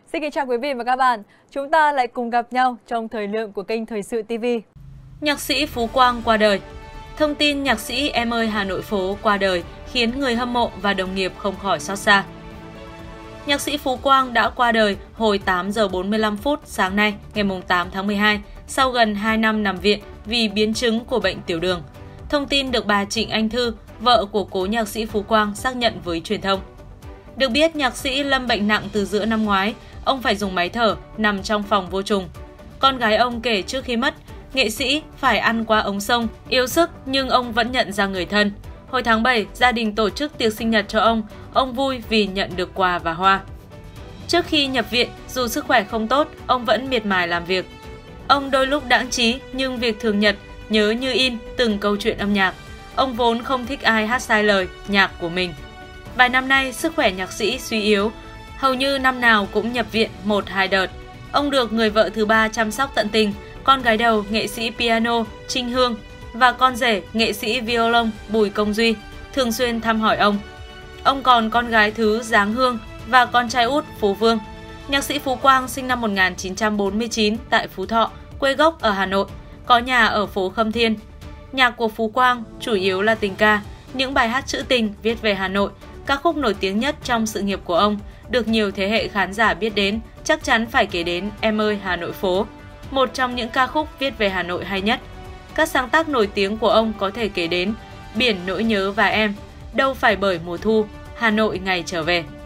Xin kính chào quý vị và các bạn. Chúng ta lại cùng gặp nhau trong thời lượng của kênh Thời sự TV. Nhạc sĩ Phú Quang qua đời. Thông tin nhạc sĩ Em ơi Hà Nội phố qua đời khiến người hâm mộ và đồng nghiệp không khỏi xót xa. Nhạc sĩ Phú Quang đã qua đời hồi 8 giờ 45 phút sáng nay, ngày 8 tháng 12, sau gần 2 năm nằm viện vì biến chứng của bệnh tiểu đường. Thông tin được bà Trịnh Anh Thư, vợ của cố nhạc sĩ Phú Quang xác nhận với truyền thông. Được biết, nhạc sĩ lâm bệnh nặng từ giữa năm ngoái, ông phải dùng máy thở, nằm trong phòng vô trùng. Con gái ông kể trước khi mất, nghệ sĩ phải ăn qua ống sông, yếu sức nhưng ông vẫn nhận ra người thân. Hồi tháng 7, gia đình tổ chức tiệc sinh nhật cho ông vui vì nhận được quà và hoa. Trước khi nhập viện, dù sức khỏe không tốt, ông vẫn miệt mài làm việc. Ông đôi lúc đãng trí nhưng việc thường nhật, nhớ như in từng câu chuyện âm nhạc. Ông vốn không thích ai hát sai lời, nhạc của mình. Vài năm nay, sức khỏe nhạc sĩ suy yếu, hầu như năm nào cũng nhập viện 1-2 đợt. Ông được người vợ thứ ba chăm sóc tận tình, con gái đầu nghệ sĩ piano Trinh Hương và con rể nghệ sĩ violon Bùi Công Duy thường xuyên thăm hỏi ông. Ông còn con gái thứ Giáng Hương và con trai út Phú Vương. Nhạc sĩ Phú Quang sinh năm 1949 tại Phú Thọ, quê gốc ở Hà Nội, có nhà ở phố Khâm Thiên. Nhạc của Phú Quang chủ yếu là tình ca, những bài hát trữ tình viết về Hà Nội. Ca khúc nổi tiếng nhất trong sự nghiệp của ông, được nhiều thế hệ khán giả biết đến, chắc chắn phải kể đến Em ơi Hà Nội phố, một trong những ca khúc viết về Hà Nội hay nhất. Các sáng tác nổi tiếng của ông có thể kể đến Biển nỗi nhớ và em, Đâu phải bởi mùa thu, Hà Nội ngày trở về.